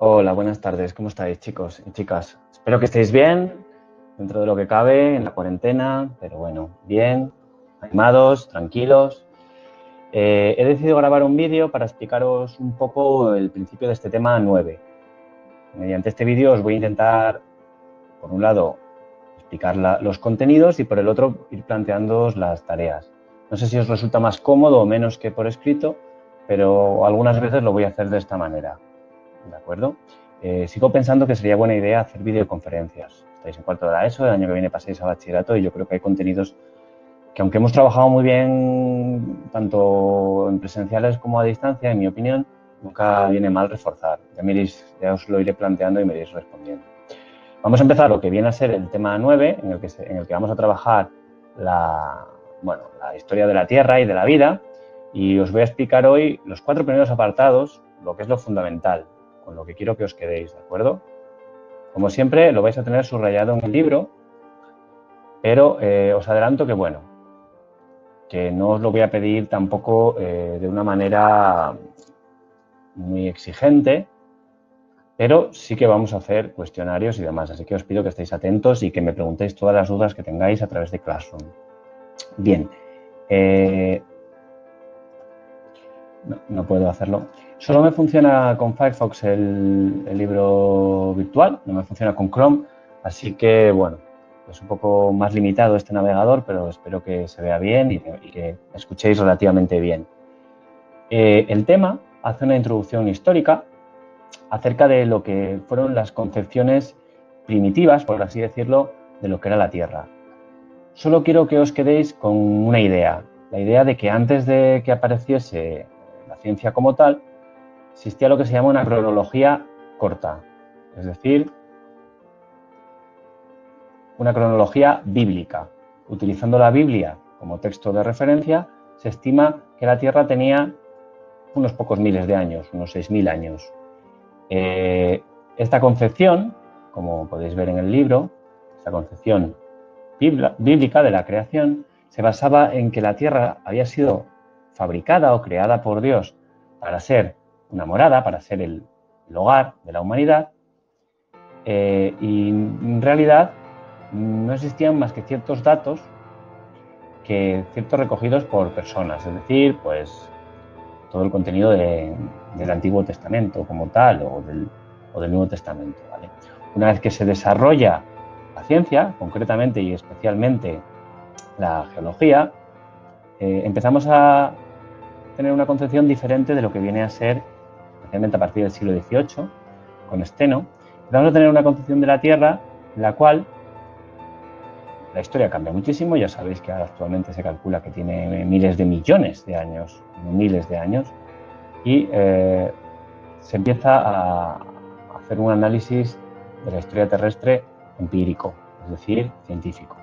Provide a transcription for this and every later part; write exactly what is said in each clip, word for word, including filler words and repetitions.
Hola, buenas tardes. ¿Cómo estáis, chicos y chicas? Espero que estéis bien, dentro de lo que cabe, en la cuarentena, pero bueno, bien, animados, tranquilos. Eh, he decidido grabar un vídeo para explicaros un poco el principio de este tema nueve. Mediante este vídeo os voy a intentar, por un lado, explicar la, los contenidos y por el otro, ir planteándoos las tareas. No sé si os resulta más cómodo o menos que por escrito, pero algunas veces lo voy a hacer de esta manera. ¿De acuerdo? Eh, sigo pensando que sería buena idea hacer videoconferencias. Estáis en cuarto de la ESO, el año que viene pasáis a bachillerato y yo creo que hay contenidos que, aunque hemos trabajado muy bien tanto en presenciales como a distancia, en mi opinión, nunca viene mal reforzar. Ya, miréis, ya os lo iré planteando y me iréis respondiendo. Vamos a empezar lo que viene a ser el tema nueve, en el que, se, en el que vamos a trabajar la, bueno, la historia de la Tierra y de la vida, y os voy a explicar hoy los cuatro primeros apartados, lo que es lo fundamental, con lo que quiero que os quedéis, ¿de acuerdo? Como siempre, lo vais a tener subrayado en el libro, pero eh, os adelanto que, bueno, que no os lo voy a pedir tampoco eh, de una manera muy exigente, pero sí que vamos a hacer cuestionarios y demás, así que os pido que estéis atentos y que me preguntéis todas las dudas que tengáis a través de Classroom. Bien, eh, no, no puedo hacerlo. Solo me funciona con Firefox el, el libro virtual, no me funciona con Chrome, así que, bueno, es un poco más limitado este navegador, pero espero que se vea bien y, y que escuchéis relativamente bien. Eh, el tema hace una introducción histórica acerca de lo que fueron las concepciones primitivas, por así decirlo, de lo que era la Tierra. Solo quiero que os quedéis con una idea, la idea de que antes de que apareciese la ciencia como tal, existía lo que se llama una cronología corta, es decir, una cronología bíblica. Utilizando la Biblia como texto de referencia, se estima que la Tierra tenía unos pocos miles de años, unos seis mil años. Eh, esta concepción, como podéis ver en el libro, esta concepción bíblica de la creación, se basaba en que la Tierra había sido fabricada o creada por Dios para ser una morada, para ser el, el hogar de la humanidad, eh, y en realidad no existían más que ciertos datos, que ciertos recogidos por personas, es decir, pues todo el contenido de, del Antiguo Testamento como tal o del, o del Nuevo Testamento, ¿vale? Una vez que se desarrolla la ciencia, concretamente y especialmente la geología, eh, empezamos a tener una concepción diferente de lo que viene a ser, especialmente a partir del siglo dieciocho, con Steno, empezamos a tener una concepción de la Tierra en la cual la historia cambia muchísimo. Ya sabéis que actualmente se calcula que tiene miles de millones de años, miles de años, y eh, se empieza a hacer un análisis de la historia terrestre empírico, es decir, científico.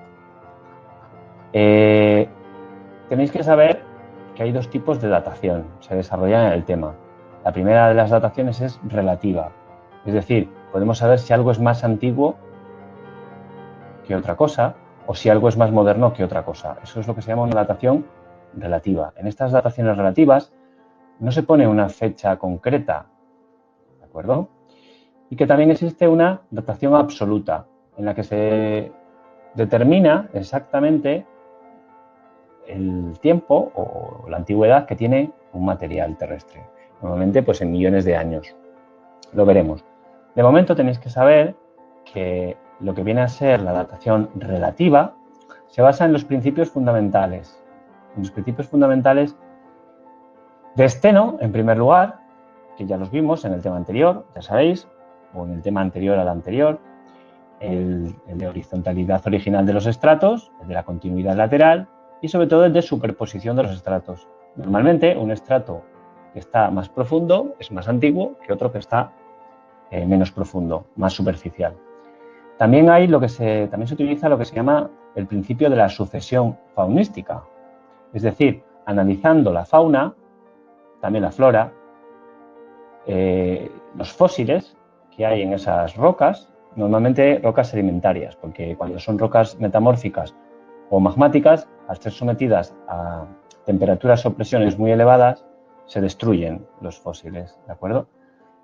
Eh, tenéis que saber que hay dos tipos de datación, se desarrollan en el tema. La primera de las dataciones es relativa, es decir, podemos saber si algo es más antiguo que otra cosa o si algo es más moderno que otra cosa. Eso es lo que se llama una datación relativa. En estas dataciones relativas no se pone una fecha concreta, ¿de acuerdo? Y que también existe una datación absoluta, en la que se determina exactamente el tiempo o la antigüedad que tiene un material terrestre, normalmente pues en millones de años. Lo veremos. De momento tenéis que saber que lo que viene a ser la datación relativa se basa en los principios fundamentales. En los principios fundamentales de Steno, en primer lugar, que ya los vimos en el tema anterior, ya sabéis, o en el tema anterior al anterior, el, el de horizontalidad original de los estratos, el de la continuidad lateral y sobre todo el de superposición de los estratos. Normalmente un estrato que está más profundo es más antiguo que otro que está eh, menos profundo, más superficial. También hay lo que se, también se utiliza lo que se llama el principio de la sucesión faunística, es decir, analizando la fauna, también la flora, eh, los fósiles que hay en esas rocas, normalmente rocas sedimentarias, porque cuando son rocas metamórficas o magmáticas, al ser sometidas a temperaturas o presiones muy elevadas, se destruyen los fósiles, ¿de acuerdo?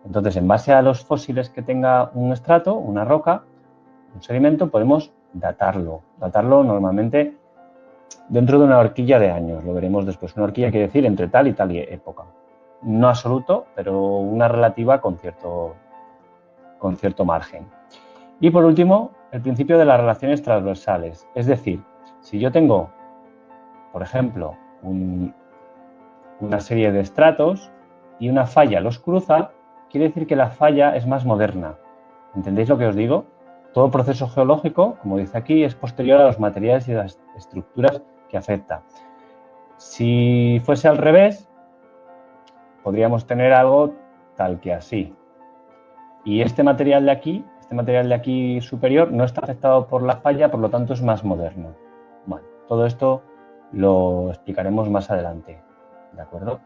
Entonces, en base a los fósiles que tenga un estrato, una roca, un sedimento, podemos datarlo. Datarlo normalmente dentro de una horquilla de años, lo veremos después. Una horquilla quiere decir entre tal y tal época. No absoluto, pero una relativa con cierto, con cierto margen. Y por último, el principio de las relaciones transversales. Es decir, si yo tengo, por ejemplo, un, una serie de estratos y una falla los cruza, quiere decir que la falla es más moderna. ¿Entendéis lo que os digo? Todo proceso geológico, como dice aquí, es posterior a los materiales y las estructuras que afecta. Si fuese al revés, podríamos tener algo tal que así. Y este material de aquí, este material de aquí superior, no está afectado por la falla, por lo tanto es más moderno. Bueno, todo esto lo explicaremos más adelante, ¿de acuerdo?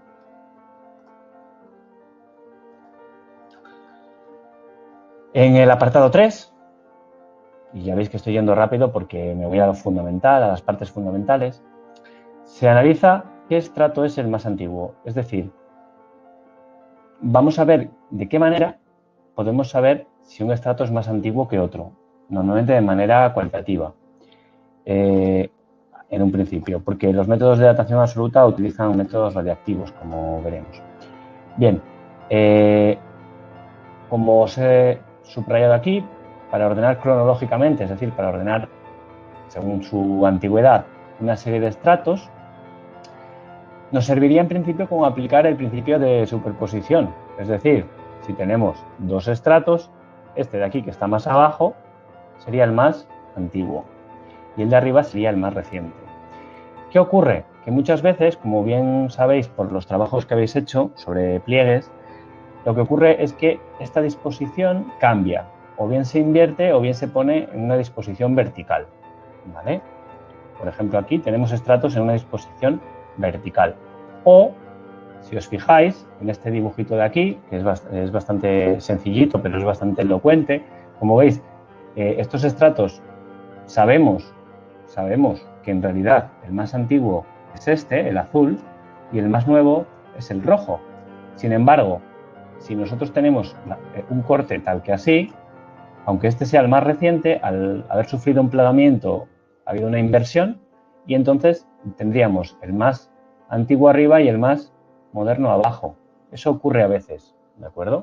En el apartado tres, y ya veis que estoy yendo rápido porque me voy a lo fundamental, a las partes fundamentales, se analiza qué estrato es el más antiguo. Es decir, vamos a ver de qué manera podemos saber si un estrato es más antiguo que otro, normalmente de manera cualitativa, eh, en un principio, porque los métodos de datación absoluta utilizan métodos radiactivos, como veremos. Bien, eh, como os he subrayado aquí, para ordenar cronológicamente, es decir, para ordenar según su antigüedad una serie de estratos, nos serviría en principio como aplicar el principio de superposición. Es decir, si tenemos dos estratos, este de aquí que está más abajo sería el más antiguo y el de arriba sería el más reciente. ¿Qué ocurre? Que muchas veces, como bien sabéis por los trabajos que habéis hecho sobre pliegues, lo que ocurre es que esta disposición cambia, o bien se invierte o bien se pone en una disposición vertical, ¿vale? Por ejemplo, aquí tenemos estratos en una disposición vertical. O, si os fijáis, en este dibujito de aquí, que es, bast es bastante sencillito, pero es bastante elocuente, como veis, eh, estos estratos sabemos, sabemos que en realidad el más antiguo es este, el azul, y el más nuevo es el rojo. Sin embargo, si nosotros tenemos un corte tal que así, aunque este sea el más reciente, al haber sufrido un plagamiento ha habido una inversión y entonces tendríamos el más antiguo arriba y el más moderno abajo. Eso ocurre a veces, ¿de acuerdo?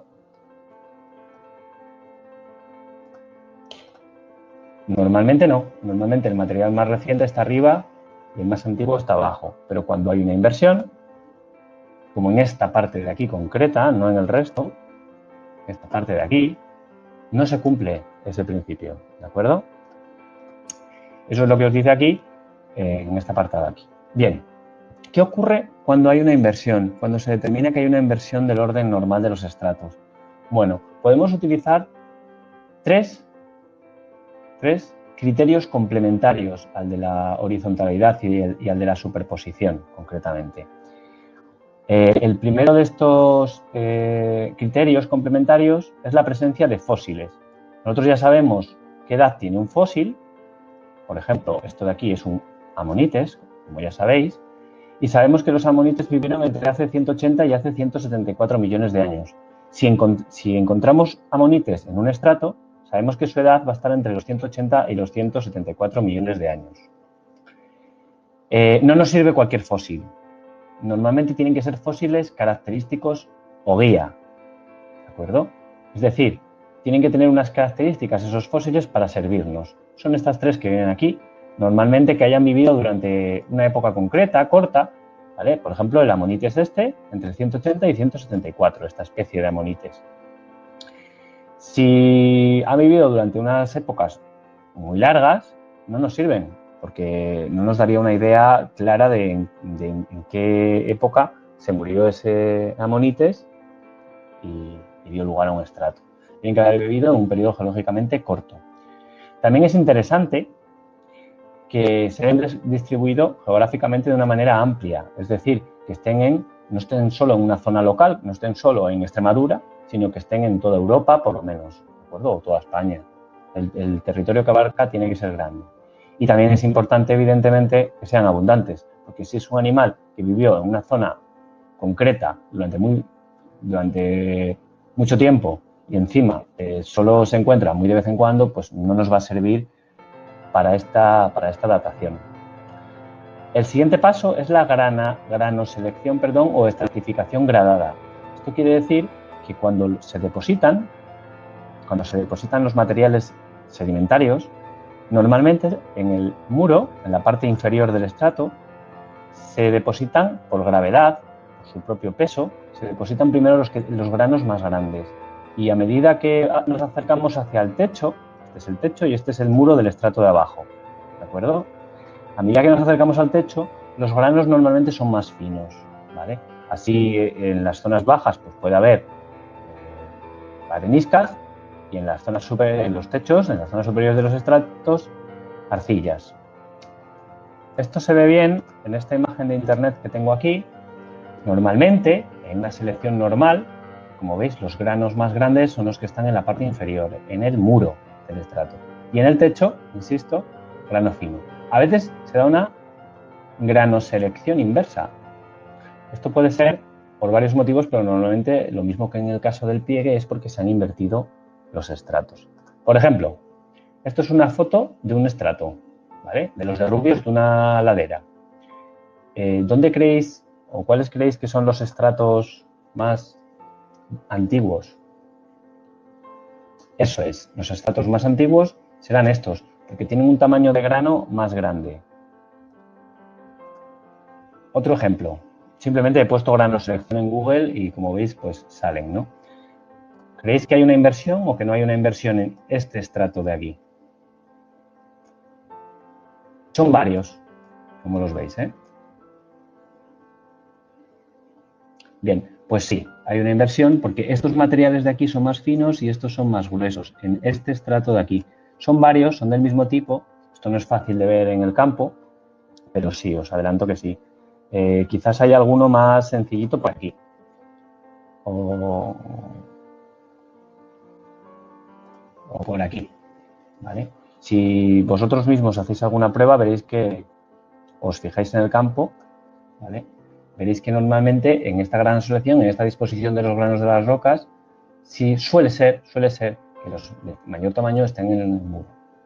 Normalmente no. Normalmente el material más reciente está arriba y el más antiguo está abajo. Pero cuando hay una inversión, como en esta parte de aquí concreta, no en el resto, esta parte de aquí, no se cumple ese principio, ¿de acuerdo? Eso es lo que os dice aquí, eh, en esta parte de aquí. Bien, ¿qué ocurre cuando hay una inversión? Cuando se determina que hay una inversión del orden normal de los estratos. Bueno, podemos utilizar tres, tres criterios complementarios al de la horizontalidad y, el, y al de la superposición, concretamente. Eh, el primero de estos eh, criterios complementarios es la presencia de fósiles. Nosotros ya sabemos qué edad tiene un fósil. Por ejemplo, esto de aquí es un amonites, como ya sabéis, y sabemos que los amonites vivieron entre hace ciento ochenta y hace ciento setenta y cuatro millones de años. Si, encont si encontramos amonites en un estrato, sabemos que su edad va a estar entre los ciento ochenta y los ciento setenta y cuatro millones de años. Eh, no nos sirve cualquier fósil. Normalmente tienen que ser fósiles característicos o guía, ¿de acuerdo? Es decir, tienen que tener unas características esos fósiles para servirnos. Son estas tres que vienen aquí, normalmente que hayan vivido durante una época concreta, corta, ¿vale? Por ejemplo, el amonites este, entre ciento ochenta y ciento setenta y cuatro, esta especie de amonites. Si ha vivido durante unas épocas muy largas, no nos sirven, porque no nos daría una idea clara de, de en qué época se murió ese amonites y, y dio lugar a un estrato. Tienen que haber vivido en un periodo geológicamente corto. También es interesante que se hayan distribuido geográficamente de una manera amplia, es decir, que estén en, no estén solo en una zona local, no estén solo en Extremadura, sino que estén en toda Europa, por lo menos, ¿de acuerdo? O toda España. El, el territorio que abarca tiene que ser grande. Y también es importante, evidentemente, que sean abundantes, porque si es un animal que vivió en una zona concreta durante, muy, durante mucho tiempo y encima eh, solo se encuentra muy de vez en cuando, pues no nos va a servir para esta, para esta datación. El siguiente paso es la grana, granoselección perdón, o estratificación gradada. Esto quiere decir que cuando se depositan, cuando se depositan los materiales sedimentarios, normalmente en el muro, en la parte inferior del estrato, se depositan por gravedad, por su propio peso, se depositan primero los, que, los granos más grandes. Y a medida que nos acercamos hacia el techo, este es el techo y este es el muro del estrato de abajo, ¿de acuerdo? A medida que nos acercamos al techo, los granos normalmente son más finos, ¿vale? Así, en las zonas bajas pues puede haber eh, areniscas y en las zonas super, en los techos, en las zonas superiores de los estratos, arcillas. Esto se ve bien en esta imagen de internet que tengo aquí. Normalmente, en una selección normal, como veis, los granos más grandes son los que están en la parte inferior, en el muro del estrato. Y en el techo, insisto, grano fino. A veces se da una granoselección inversa. Esto puede ser por varios motivos, pero normalmente lo mismo que en el caso del pliegue es porque se han invertido los estratos. Por ejemplo, esto es una foto de un estrato, ¿vale? De los derrubios de una ladera. Eh, ¿Dónde creéis o cuáles creéis que son los estratos más antiguos? Eso es, los estratos más antiguos serán estos, porque tienen un tamaño de grano más grande. Otro ejemplo, simplemente he puesto granoselección en Google y como veis, pues salen, ¿no? ¿Creéis que hay una inversión o que no hay una inversión en este estrato de aquí? Son varios, como los veis, ¿eh? Bien, pues sí, hay una inversión porque estos materiales de aquí son más finos y estos son más gruesos en este estrato de aquí. Son varios, son del mismo tipo, esto no es fácil de ver en el campo, pero sí, os adelanto que sí. Eh, quizás hay alguno más sencillito por aquí. O, o por aquí, ¿vale? Si vosotros mismos hacéis alguna prueba, veréis que os fijáis en el campo, ¿vale? Veréis que normalmente en esta gran selección, en esta disposición de los granos de las rocas, sí suele ser, suele ser que los de mayor tamaño estén en el muro.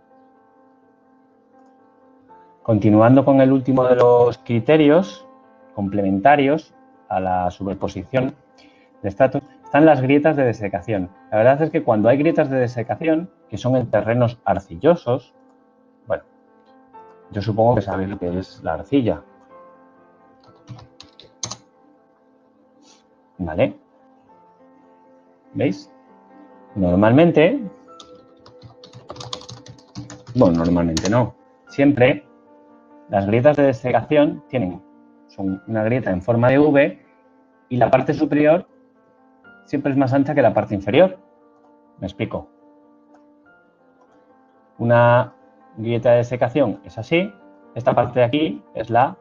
Continuando con el último de los criterios complementarios a la superposición de estratos, están las grietas de desecación. La verdad es que cuando hay grietas de desecación, que son en terrenos arcillosos, bueno, yo supongo que sabéis lo que es la arcilla. ¿Vale? ¿Veis? Normalmente, bueno, normalmente no, siempre las grietas de desecación tienen, son una grieta en forma de V y la parte superior siempre es más ancha que la parte inferior. ¿Me explico? Una grieta de desecación es así, esta parte de aquí es la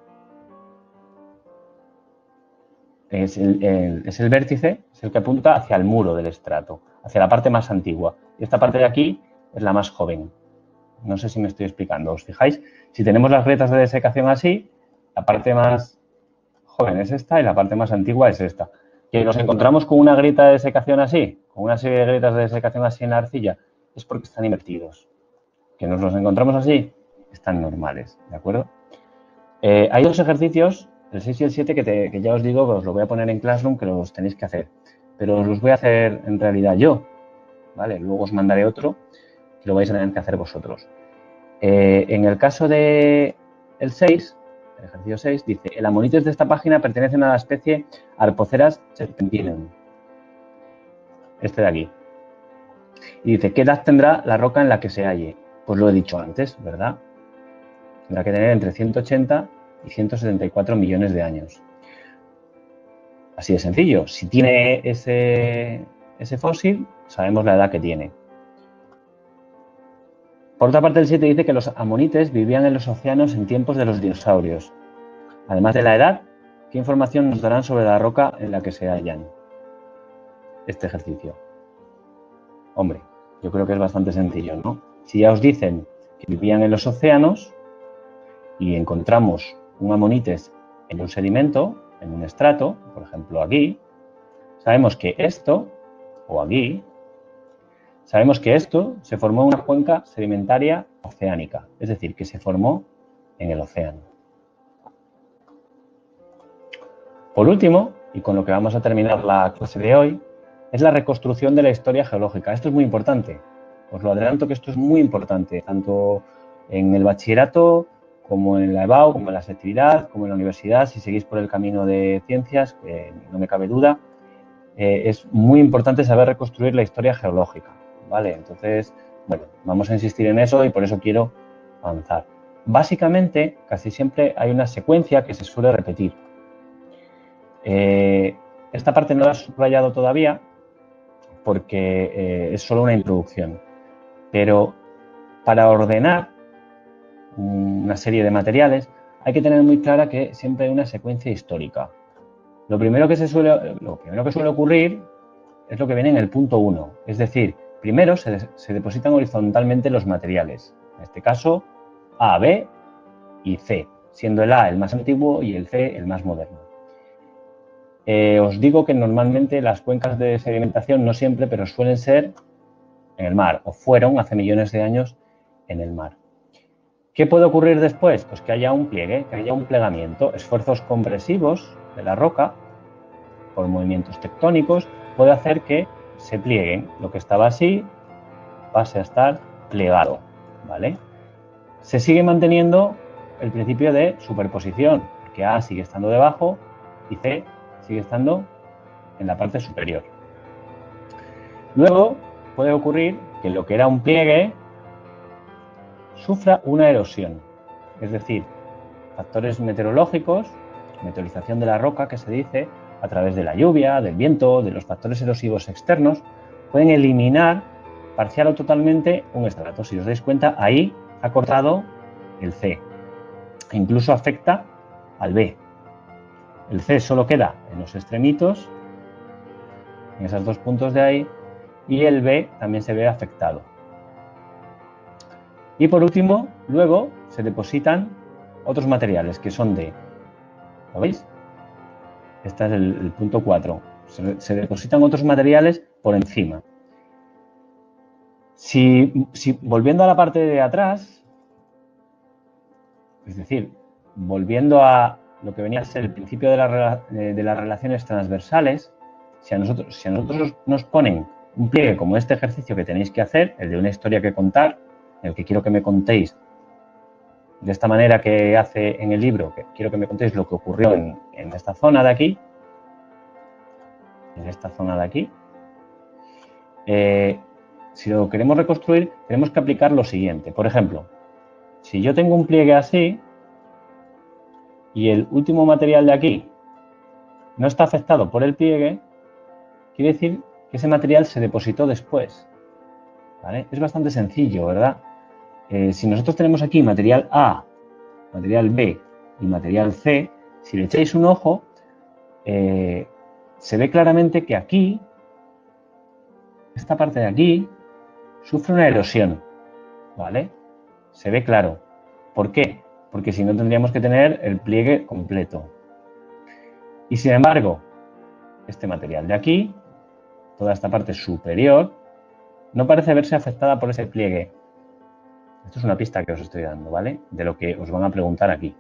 es el, el, es el vértice, es el que apunta hacia el muro del estrato, hacia la parte más antigua. Y esta parte de aquí es la más joven. No sé si me estoy explicando. ¿Os fijáis? Si tenemos las grietas de desecación así, la parte más joven es esta y la parte más antigua es esta. Que nos encontramos con una grieta de desecación así, con una serie de grietas de desecación así en la arcilla, es porque están invertidos. Que nos los encontramos así, están normales, ¿de acuerdo? Eh, hay dos ejercicios, el seis y el siete, que, te, que ya os digo que os lo voy a poner en Classroom, que los tenéis que hacer. Pero os los voy a hacer en realidad yo, ¿vale? Luego os mandaré otro que lo vais a tener que hacer vosotros. Eh, en el caso del seis, el ejercicio seis, dice, el amonites de esta página pertenecen a la especie Arpoceras serpentinum. Este de aquí. Y dice, ¿qué edad tendrá la roca en la que se halle? Pues lo he dicho antes, ¿verdad? Tendrá que tener entre ciento ochenta y ciento setenta y cuatro millones de años. Así de sencillo. Si tiene ese, ese fósil, sabemos la edad que tiene. Por otra parte, el siete dice que los amonites vivían en los océanos en tiempos de los dinosaurios. Además de la edad, ¿qué información nos darán sobre la roca en la que se hallan? Este ejercicio. Hombre, yo creo que es bastante sencillo, ¿no? Si ya os dicen que vivían en los océanos y encontramos un amonites en un sedimento, en un estrato, por ejemplo aquí, sabemos que esto, o aquí, sabemos que esto se formó en una cuenca sedimentaria oceánica, es decir, que se formó en el océano. Por último, y con lo que vamos a terminar la clase de hoy, es la reconstrucción de la historia geológica. Esto es muy importante. Os lo adelanto que esto es muy importante, tanto en el bachillerato, como en la EBAU, como en la selectividad, como en la universidad. Si seguís por el camino de ciencias, eh, no me cabe duda, eh, es muy importante saber reconstruir la historia geológica, ¿vale? Entonces, bueno, vamos a insistir en eso y por eso quiero avanzar. Básicamente, casi siempre hay una secuencia que se suele repetir. Eh, esta parte no la he subrayado todavía porque eh, es solo una introducción, pero para ordenar una serie de materiales hay que tener muy clara que siempre hay una secuencia histórica. Lo primero que, se suele, lo primero que suele ocurrir es lo que viene en el punto uno, es decir, primero se, se depositan horizontalmente los materiales, en este caso A, B y C, siendo el A el más antiguo y el C el más moderno. Eh, os digo que normalmente las cuencas de sedimentación, no siempre, pero suelen ser en el mar, o fueron hace millones de años en el mar. ¿Qué puede ocurrir después? Pues que haya un pliegue, que haya un plegamiento, esfuerzos compresivos de la roca, por movimientos tectónicos, puede hacer que se plieguen. Lo que estaba así pase a estar plegado, ¿vale? Se sigue manteniendo el principio de superposición, porque A sigue estando debajo y C sigue estando en la parte superior. Luego puede ocurrir que lo que era un pliegue sufra una erosión, es decir, factores meteorológicos, meteorización de la roca que se dice, a través de la lluvia, del viento, de los factores erosivos externos, pueden eliminar parcial o totalmente un estrato. Si os dais cuenta, ahí ha cortado el C, e incluso afecta al B. El C solo queda en los extremitos, en esos dos puntos de ahí, y el B también se ve afectado. Y por último, luego se depositan otros materiales que son de, ¿lo veis? Este es el, el punto cuatro. Se, se depositan otros materiales por encima. Si, si volviendo a la parte de atrás, es decir, volviendo a lo que venía a ser el principio de, la, de las relaciones transversales, si a, nosotros, si a nosotros nos ponen un pliegue como este ejercicio que tenéis que hacer, el de una historia que contar, el que quiero que me contéis de esta manera que hace en el libro, que quiero que me contéis lo que ocurrió en, en esta zona de aquí, en esta zona de aquí, eh, si lo queremos reconstruir, tenemos que aplicar lo siguiente. Por ejemplo, si yo tengo un pliegue así y el último material de aquí no está afectado por el pliegue, quiere decir que ese material se depositó después, ¿vale? Es bastante sencillo, ¿verdad? Eh, si nosotros tenemos aquí material A, material B y material C, si le echáis un ojo, eh, se ve claramente que aquí, esta parte de aquí, sufre una erosión, ¿vale? Se ve claro. ¿Por qué? Porque si no tendríamos que tener el pliegue completo. Y sin embargo, este material de aquí, toda esta parte superior, no parece verse afectada por ese pliegue. Esto es una pista que os estoy dando, ¿vale? De lo que os van a preguntar aquí.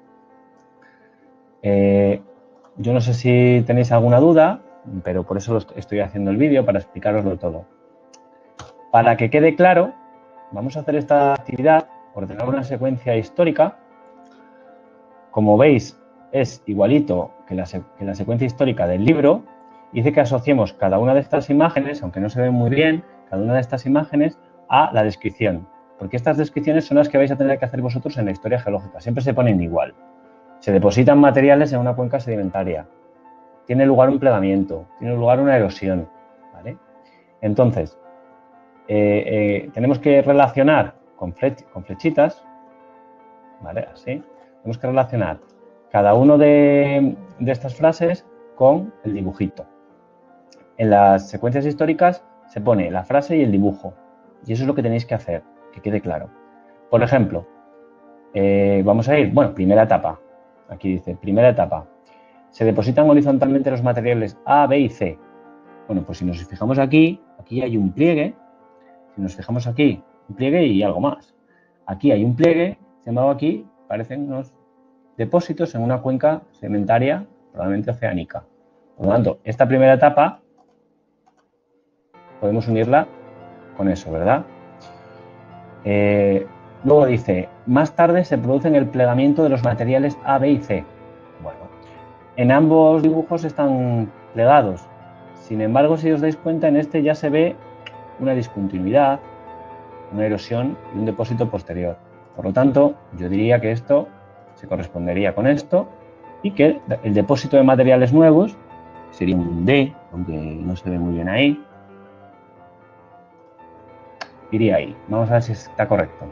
Eh, yo no sé si tenéis alguna duda, pero por eso estoy haciendo el vídeo, para explicaroslo todo. Para que quede claro, vamos a hacer esta actividad, ordenar una secuencia histórica. Como veis, es igualito que la, que la secuencia histórica del libro. Dice que asociemos cada una de estas imágenes, aunque no se ven muy bien, cada una de estas imágenes a la descripción. Porque estas descripciones son las que vais a tener que hacer vosotros en la historia geológica. Siempre se ponen igual. Se depositan materiales en una cuenca sedimentaria. Tiene lugar un plegamiento. Tiene lugar una erosión, ¿vale? Entonces, eh, eh, tenemos que relacionar con, flech con flechitas, ¿vale? Así. Tenemos que relacionar cada una de, de estas frases con el dibujito. En las secuencias históricas se pone la frase y el dibujo. Y eso es lo que tenéis que hacer, que quede claro. Por ejemplo, eh, vamos a ir, bueno, primera etapa. Aquí dice, primera etapa. Se depositan horizontalmente los materiales A, B y C. Bueno, pues si nos fijamos aquí, aquí hay un pliegue. Si nos fijamos aquí, un pliegue y algo más. Aquí hay un pliegue, sin embargo aquí parecen unos depósitos en una cuenca sedimentaria, probablemente oceánica. Por lo tanto, esta primera etapa podemos unirla con eso, ¿verdad? Eh, luego dice, más tarde se produce el plegamiento de los materiales A, B y C. Bueno, en ambos dibujos están plegados. Sin embargo, si os dais cuenta, en este ya se ve una discontinuidad, una erosión y un depósito posterior. Por lo tanto, yo diría que esto se correspondería con esto y que el depósito de materiales nuevos sería un D, aunque no se ve muy bien ahí. Iría ahí. Vamos a ver si está correcto.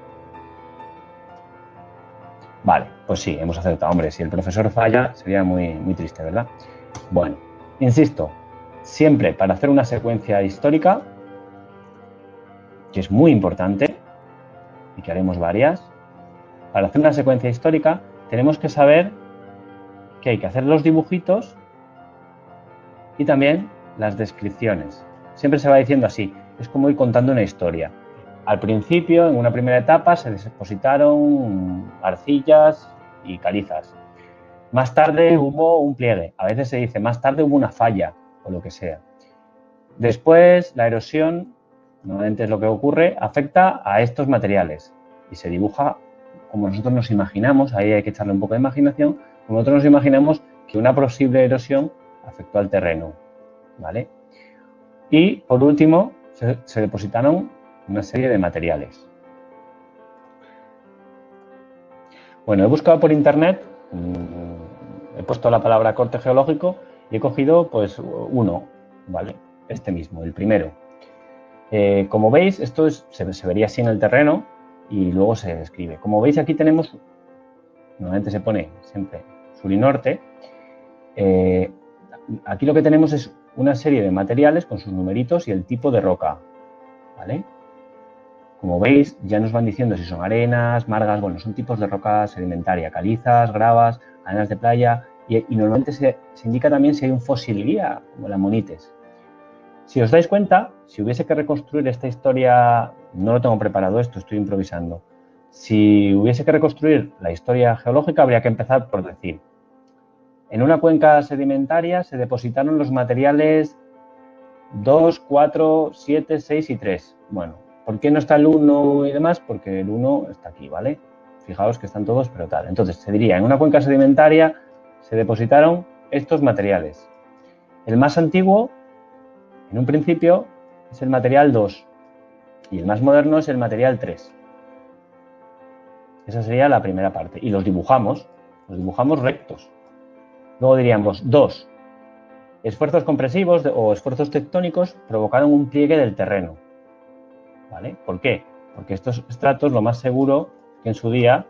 Vale, pues sí, hemos acertado. Hombre, si el profesor falla sería muy, muy triste, ¿verdad? Bueno, insisto, siempre para hacer una secuencia histórica, que es muy importante y que haremos varias, para hacer una secuencia histórica tenemos que saber que hay que hacer los dibujitos y también las descripciones. Siempre se va diciendo así, es como ir contando una historia. Al principio, en una primera etapa, se depositaron arcillas y calizas. Más tarde hubo un pliegue. A veces se dice, más tarde hubo una falla o lo que sea. Después, la erosión, normalmente es lo que ocurre, afecta a estos materiales y se dibuja como nosotros nos imaginamos, ahí hay que echarle un poco de imaginación, como nosotros nos imaginamos que una posible erosión afectó al terreno, ¿vale? Y, por último, se, se depositaron una serie de materiales. Bueno, he buscado por internet, mmm, he puesto la palabra corte geológico y he cogido, pues, uno, ¿vale? Este mismo, el primero. Eh, como veis, esto es, se, se vería así en el terreno y luego se describe. Como veis, aquí tenemos, normalmente se pone siempre sur y norte. Eh, aquí lo que tenemos es una serie de materiales con sus numeritos y el tipo de roca, ¿vale? Como veis, ya nos van diciendo si son arenas, margas, bueno, son tipos de roca sedimentaria, calizas, gravas, arenas de playa y, y normalmente se, se indica también si hay un fósil guía, como la monites. Si os dais cuenta, si hubiese que reconstruir esta historia, no lo tengo preparado esto, estoy improvisando. Si hubiese que reconstruir la historia geológica, habría que empezar por decir, en una cuenca sedimentaria se depositaron los materiales dos, cuatro, siete, seis y tres. Bueno, ¿por qué no está el uno y demás? Porque el uno está aquí, ¿vale? Fijaos que están todos, pero tal. Entonces, se diría, en una cuenca sedimentaria se depositaron estos materiales. El más antiguo, en un principio, es el material dos y el más moderno es el material tres. Esa sería la primera parte. Y los dibujamos, los dibujamos rectos. Luego diríamos dos. Esfuerzos compresivos o esfuerzos tectónicos provocaron un pliegue del terreno. ¿Vale? ¿Por qué? Porque estos estratos lo más seguro que en su día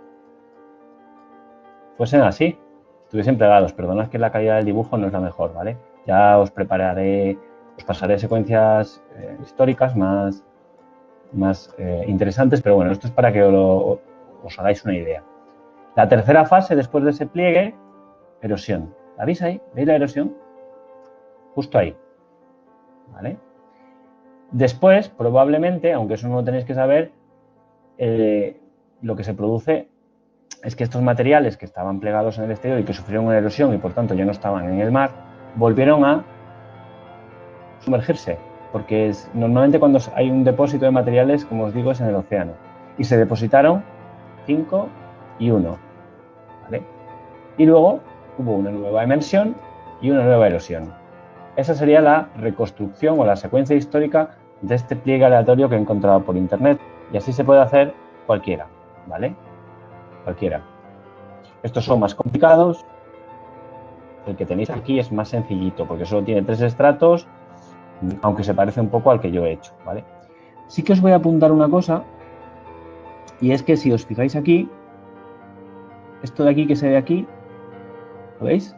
fuesen así, estuviesen plegados. Perdonad que la calidad del dibujo no es la mejor, ¿vale? Ya os prepararé, os pasaré secuencias eh, históricas más, más eh, interesantes, pero bueno, esto es para que lo, os hagáis una idea. La tercera fase, después de ese pliegue, erosión. ¿La veis ahí? ¿Veis la erosión? Justo ahí, ¿vale? Después, probablemente, aunque eso no lo tenéis que saber, eh, lo que se produce es que estos materiales que estaban plegados en el exterior y que sufrieron una erosión y por tanto ya no estaban en el mar, volvieron a sumergirse, porque es, normalmente cuando hay un depósito de materiales, como os digo, es en el océano. Y se depositaron cinco y uno, ¿vale? Y luego hubo una nueva emersión y una nueva erosión. Esa sería la reconstrucción o la secuencia histórica de este pliegue aleatorio que he encontrado por internet. Y así se puede hacer cualquiera, ¿vale? Cualquiera. Estos son más complicados. El que tenéis aquí es más sencillito porque solo tiene tres estratos, aunque se parece un poco al que yo he hecho, ¿vale? Sí que os voy a apuntar una cosa, y es que si os fijáis aquí, esto de aquí que se ve aquí, ¿lo veis?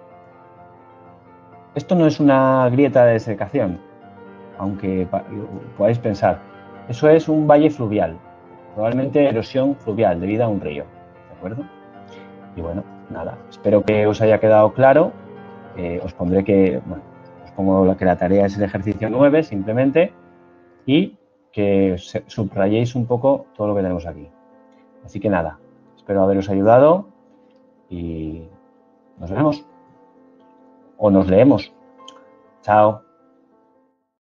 Esto no es una grieta de desecación, aunque podáis pensar. Eso es un valle fluvial, probablemente erosión fluvial debido a un río, ¿de acuerdo? Y bueno, nada, espero que os haya quedado claro. Eh, os pondré que, bueno, os pongo que la tarea es el ejercicio nueve simplemente y que subrayéis un poco todo lo que tenemos aquí. Así que nada, espero haberos ayudado y nos vemos o nos leemos. Chao.